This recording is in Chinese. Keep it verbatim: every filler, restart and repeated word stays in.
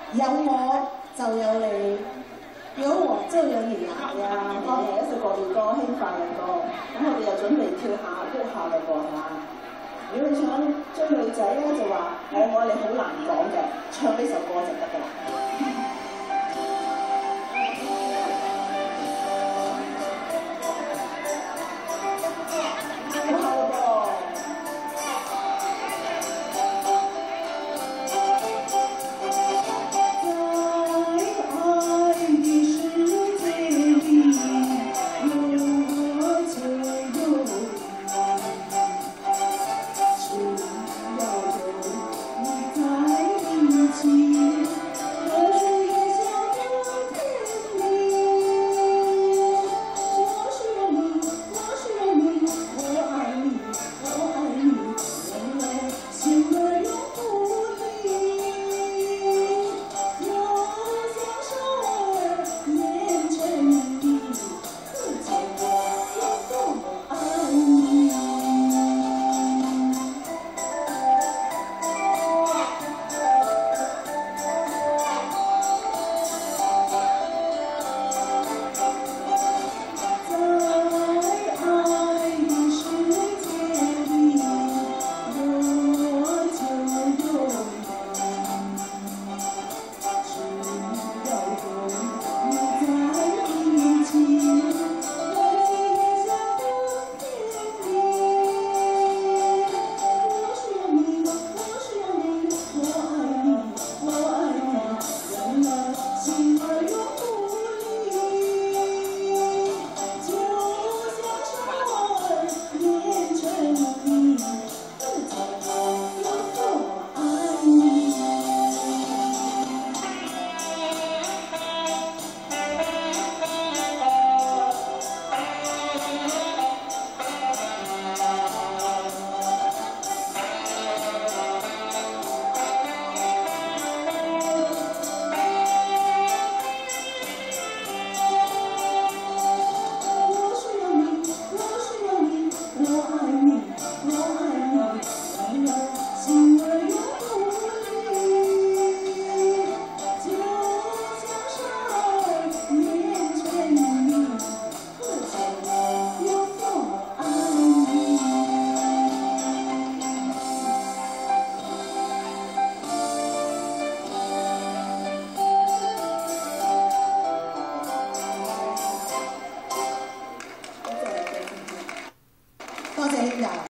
有我就有你，有我就有你啊！係啊，我係一首國語歌，輕快嘅歌。咁我哋又準備跳下喐下嘅噃嚇。如果你想追女仔咧，就話誒我哋好難講嘅，唱呢首歌就得㗎啦。